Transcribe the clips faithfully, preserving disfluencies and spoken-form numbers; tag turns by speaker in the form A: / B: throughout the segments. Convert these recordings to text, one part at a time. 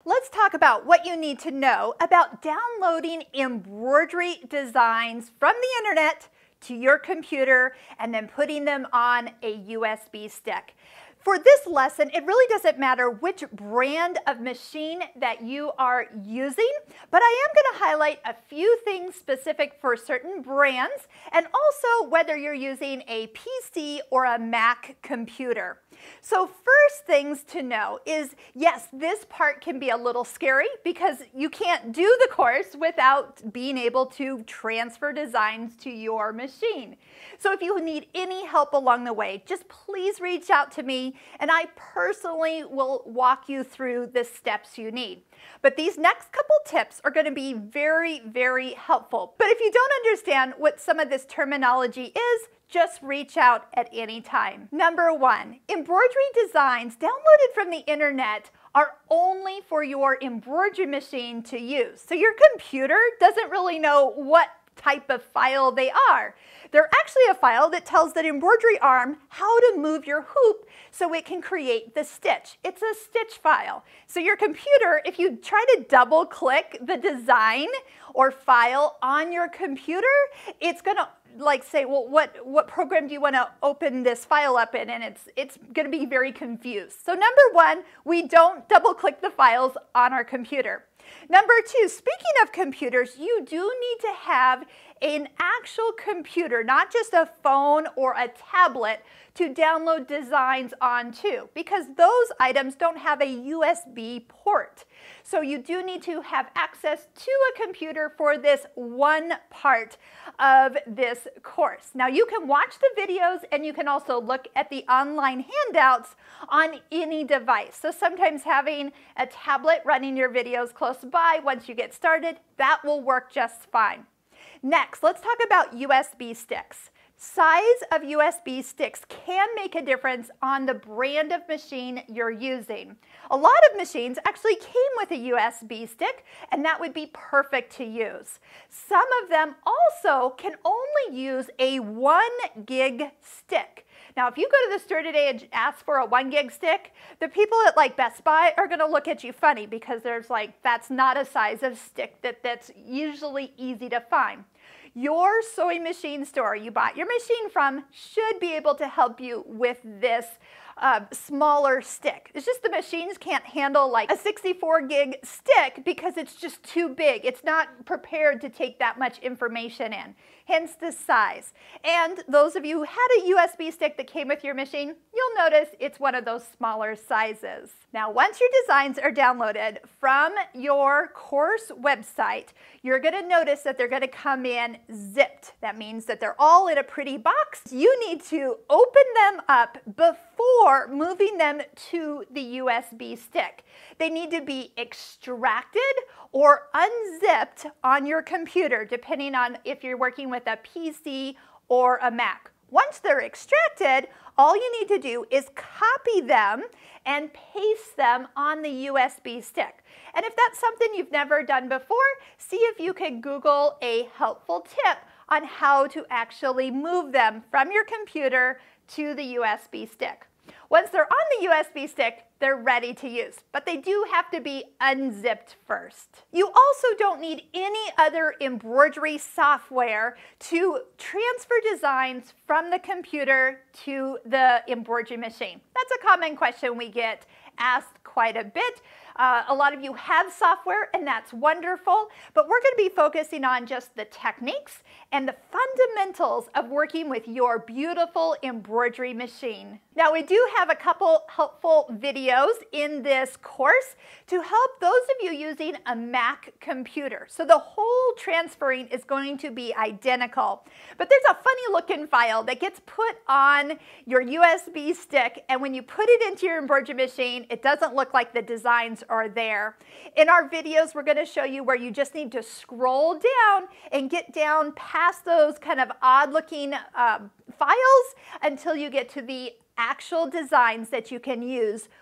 A: let's talk about what you need to know about downloading embroidery designs from the internet to your computer and then putting them on a U S B stick. For this lesson, it really doesn't matter which brand of machine that you are using, but I am going to highlight a few things specific for certain brands and also whether you're using a P C or a Mac computer. So first things to know is, yes, this part can be a little scary because you can't do the course without being able to transfer designs to your machine. So if you need any help along the way, just please reach out to me and I personally will walk you through the steps you need. But these next couple tips are going to be very, very helpful. But if you don't understand what some of this terminology is, just reach out at any time. Number one, embroidery designs downloaded from the internet are only for your embroidery machine to use. So your computer doesn't really know what type of file they are. They're actually a file that tells that embroidery arm how to move your hoop so it can create the stitch. It's a stitch file. So your computer, if you try to double click the design or file on your computer, it's going to like say, well, what, what program do you want to open this file up in? And it's, it's going to be very confused. So number one, we don't double click the files on our computer. Number two, speaking of computers, you do need to have an actual computer, not just a phone or a tablet, to download designs onto, because those items don't have a U S B port. So you do need to have access to a computer for this one part of this course. Now you can watch the videos and you can also look at the online handouts on any device. So sometimes having a tablet running your videos close by once you get started, that will work just fine. Next, let's talk about U S B sticks. Size of U S B sticks can make a difference on the brand of machine you're using. A lot of machines actually came with a U S B stick, and that would be perfect to use. Some of them also can only use a one gig stick. Now, if you go to the store today and ask for a one gig stick, the people at like Best Buy are going to look at you funny because there's like, that's not a size of stick that, that's usually easy to find. Your sewing machine store you bought your machine from should be able to help you with this uh, smaller stick. It's just the machines can't handle like a sixty-four gig stick because it's just too big. It's not prepared to take that much information in, hence the size. And those of you who had a U S B stick that came with your machine, you'll notice it's one of those smaller sizes. Now, once your designs are downloaded from your course website, you're going to notice that they're going to come in zipped. That means that they're all in a pretty box. You need to open them up before moving them to the U S B stick. They need to be extracted or unzipped on your computer, depending on if you're working with a P C or a Mac. Once they're extracted, all you need to do is copy them and paste them on the U S B stick. And if that's something you've never done before, see if you can Google a helpful tip on how to actually move them from your computer to the U S B stick. Once they're on the U S B stick, they're ready to use, but they do have to be unzipped first. You also don't need any other embroidery software to transfer designs from the computer to the embroidery machine. That's a common question we get asked quite a bit. Uh, a lot of you have software, and that's wonderful, but we're going to be focusing on just the techniques and the fundamentals of working with your beautiful embroidery machine. Now, we do have a couple helpful videos in this course to help those of you using a Mac computer. So the whole transferring is going to be identical, but there's a funny looking file that gets put on your U S B stick, and when you put it into your embroidery machine, it doesn't look like the designs are there. In our videos, we're going to show you where you just need to scroll down and get down past those kind of odd looking uh, files until you get to the actual designs that you can use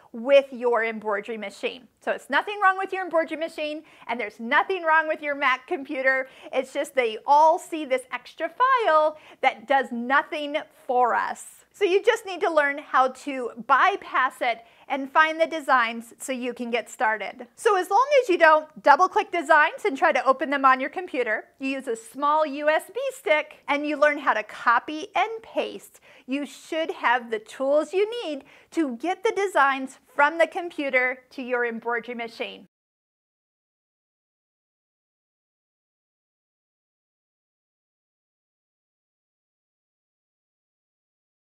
A: with your embroidery machine. So it's nothing wrong with your embroidery machine, and there's nothing wrong with your Mac computer. It's just they all see this extra file that does nothing for us. So you just need to learn how to bypass it and find the designs so you can get started. So as long as you don't double-click designs and try to open them on your computer, you use a small U S B stick and you learn how to copy and paste, you should have the tools you need to get the designs from the computer to your embroidery machine.